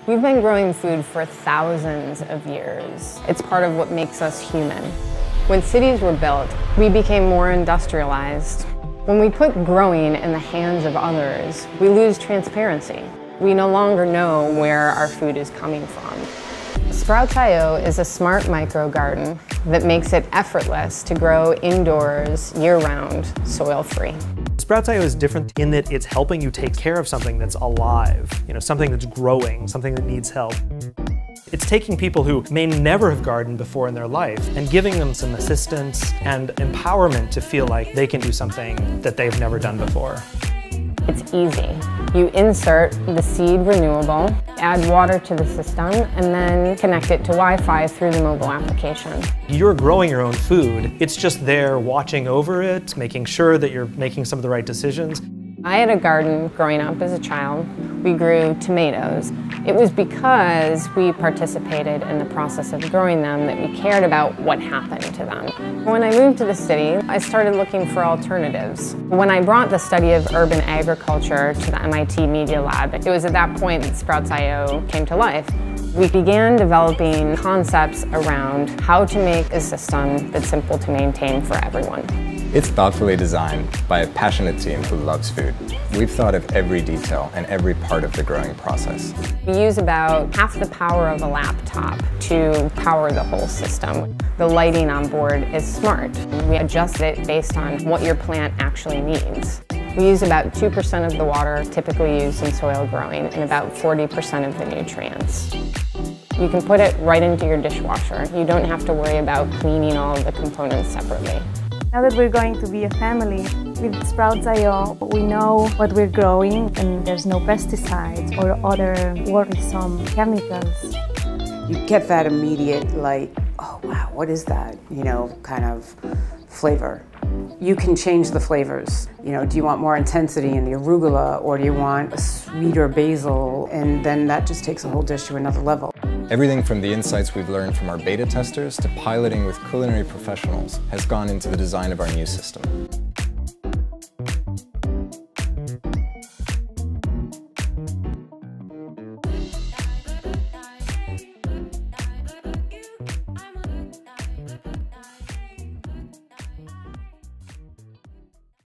We've been growing food for thousands of years. It's part of what makes us human. When cities were built, we became more industrialized. When we put growing in the hands of others, we lose transparency. We no longer know where our food is coming from. SproutsIO is a smart micro-garden that makes it effortless to grow indoors, year-round, soil-free. SproutsIO is different in that it's helping you take care of something that's alive, something that's growing, something that needs help. It's taking people who may never have gardened before in their life and giving them some assistance and empowerment to feel like they can do something that they've never done before. It's easy. You insert the seed renewable, add water to the system, and then connect it to Wi-Fi through the mobile application. You're growing your own food. It's just there watching over it, making sure that you're making some of the right decisions. I had a garden growing up as a child. We grew tomatoes. It was because we participated in the process of growing them that we cared about what happened to them. When I moved to the city, I started looking for alternatives. When I brought the study of urban agriculture to the MIT Media Lab, it was at that point that SproutsIO came to life. We began developing concepts around how to make a system that's simple to maintain for everyone. It's thoughtfully designed by a passionate team who loves food. We've thought of every detail and every part of the growing process. We use about half the power of a laptop to power the whole system. The lighting on board is smart. We adjust it based on what your plant actually needs. We use about 2% of the water typically used in soil growing and about 40% of the nutrients. You can put it right into your dishwasher. You don't have to worry about cleaning all of the components separately. Now that we're going to be a family, with SproutsIO, we know what we're growing and there's no pesticides or other worrisome chemicals. You get that immediate, oh wow, what is that? Kind of flavor. You can change the flavors. Do you want more intensity in the arugula, or do you want a sweeter basil? And then that just takes a whole dish to another level. Everything from the insights we've learned from our beta testers to piloting with culinary professionals has gone into the design of our new system.